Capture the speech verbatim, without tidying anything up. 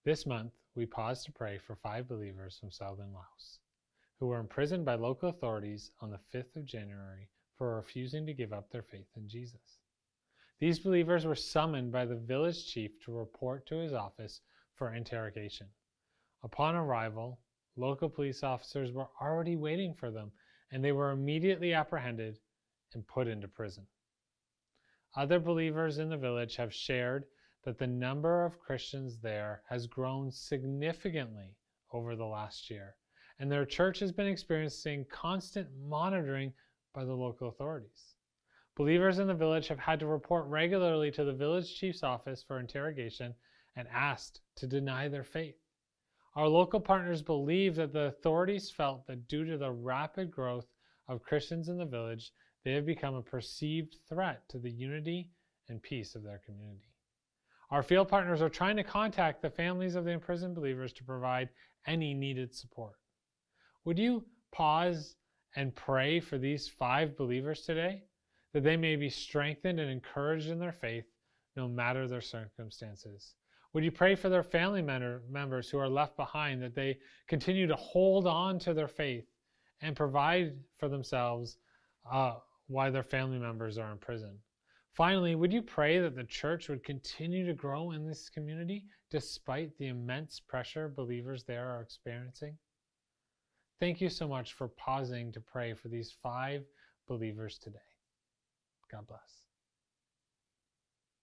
This month, we pause to pray for five believers from southern Laos who were imprisoned by local authorities on the fifth of January for refusing to give up their faith in Jesus. These believers were summoned by the village chief to report to his office for interrogation. Upon arrival, local police officers were already waiting for them, and they were immediately apprehended and put into prison. Other believers in the village have shared that the number of Christians there has grown significantly over the last year, and their church has been experiencing constant monitoring by the local authorities. Believers in the village have had to report regularly to the village chief's office for interrogation and asked to deny their faith. Our local partners believe that the authorities felt that due to the rapid growth of Christians in the village, they have become a perceived threat to the unity and peace of their community. Our field partners are trying to contact the families of the imprisoned believers to provide any needed support. Would you pause and pray for these five believers today, that they may be strengthened and encouraged in their faith no matter their circumstances? Would you pray for their family members who are left behind, that they continue to hold on to their faith and provide for themselves uh, while their family members are in prison? Finally, would you pray that the church would continue to grow in this community despite the immense pressure believers there are experiencing? Thank you so much for pausing to pray for these five believers today. God bless.